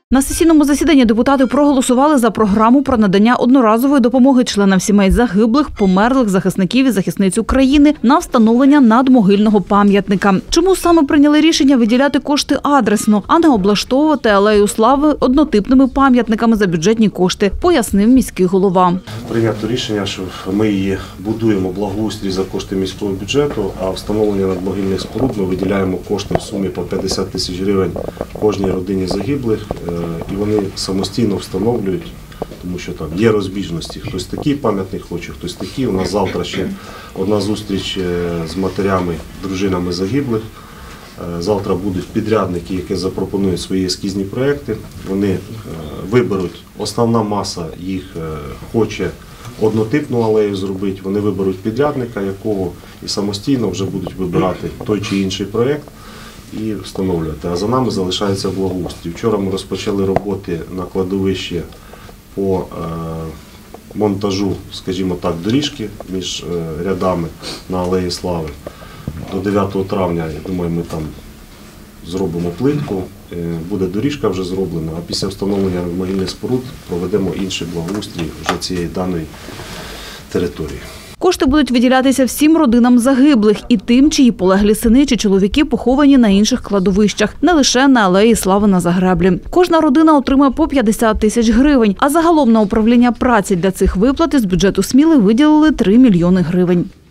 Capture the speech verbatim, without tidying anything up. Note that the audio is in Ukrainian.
На сесійному засіданні депутати проголосували за програму про надання одноразової допомоги членам сімей загиблих, померлих захисників і захисниць України на встановлення надмогильного пам'ятника. Чому саме прийняли рішення виділяти кошти адресно, а не облаштовувати алею слави однотипними пам'ятниками за бюджетні кошти, пояснив міський голова. Прийнято рішення, що ми її будуємо благоустрій за кошти міського бюджету, а встановлення надмогильних споруд ми виділяємо кошти в сумі по п'ятдесят тисяч гривень кожній родині загиблих. І вони самостійно встановлюють, тому що там є розбіжності. Хтось такий пам'ятник хоче, хтось такий. У нас завтра ще одна зустріч з матерями, дружинами загиблих. Завтра будуть підрядники, які запропонують свої ескізні проекти. Вони виберуть, основна маса їх хоче однотипну алею зробити. Вони виберуть підрядника, якого і самостійно вже будуть вибирати той чи інший проект і встановлювати. А за нами залишається благоустрій. Вчора ми розпочали роботи на кладовищі по монтажу, скажімо так, доріжки між рядами на Алеї Слави. До дев'ятого травня, я думаю, ми там зробимо плитку, буде доріжка вже зроблена, а після встановлення надмогильних споруд проведемо інший благоустрій вже цієї даної території. Кошти будуть виділятися всім родинам загиблих і тим, чиї полеглі сини чи чоловіки поховані на інших кладовищах, не лише на Алеї Слави на Загреблі. Кожна родина отримає по п'ятдесят тисяч гривень, а загалом на управління праці для цих виплат із бюджету Сміли виділили три мільйони гривень.